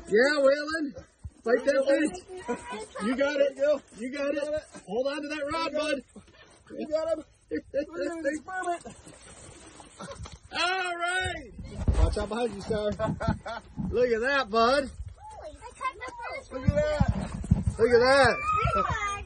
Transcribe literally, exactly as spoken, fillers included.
Yeah, Waylon. Fight that fish. You got it. You got it. Hold on to that rod, bud. You got him. All right. Watch out behind you, Star. Look at that, bud. Look at that. Look at that.